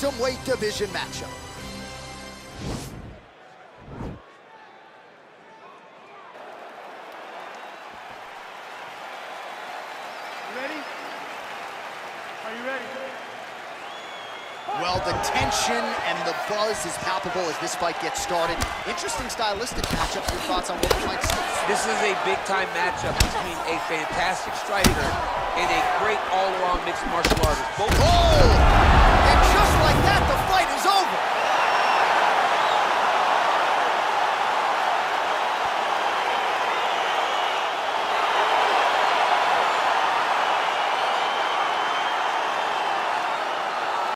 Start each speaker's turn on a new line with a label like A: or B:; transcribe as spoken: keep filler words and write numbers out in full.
A: bantamweight division matchup.
B: Ready? Are you ready?
A: Well, the tension and the buzz is palpable as this fight gets started. Interesting stylistic matchup. Your thoughts on what we might see?
C: This is a big-time matchup between a fantastic striker and a great all-around mixed martial artist. Both
A: Oh! And just like that, the fight is over.